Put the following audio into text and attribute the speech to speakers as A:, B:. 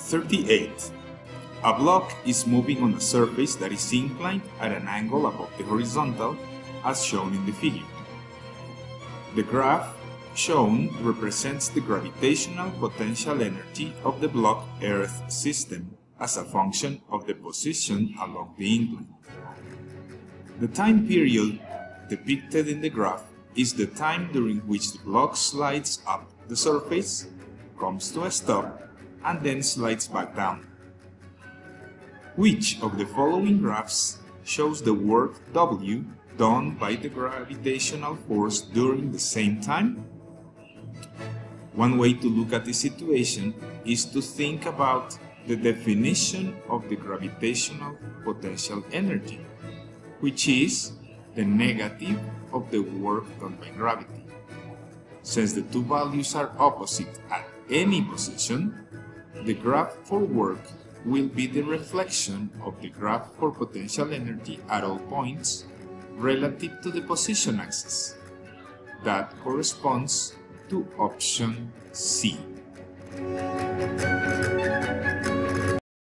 A: 38. A block is moving on a surface that is inclined at an angle above the horizontal, as shown in the figure. The graph shown represents the gravitational potential energy of the block Earth system as a function of the position along the incline. The time period depicted in the graph is the time during which the block slides up the surface, comes to a stop, and then slides back down. Which of the following graphs shows the work W done by the gravitational force during the same time? One way to look at the situation is to think about the definition of the gravitational potential energy, which is the negative of the work done by gravity. Since the two values are opposite at any position, the graph for work will be the reflection of the graph for potential energy at all points relative to the position axis. That corresponds to option C.